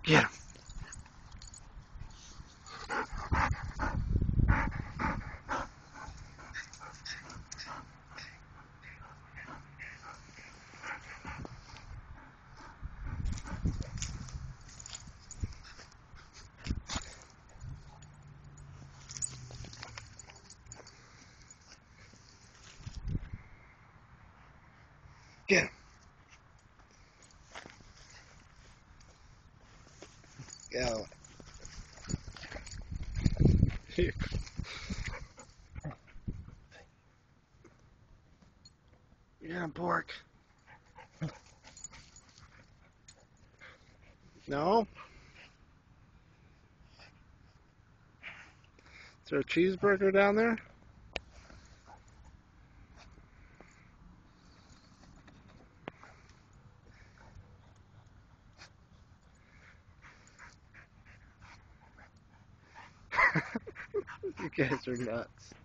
Get him. Get him. Go. Here. Yeah, pork. No? Is there a cheeseburger down there? You guys are nuts.